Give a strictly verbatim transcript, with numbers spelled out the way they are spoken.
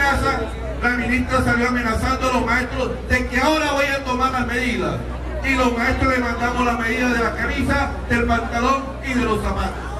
casa, la ministra salió amenazando a los maestros de que ahora voy a tomar las medidas. Y los maestros le mandamos las medidas de la camisa, del pantalón y de los zapatos.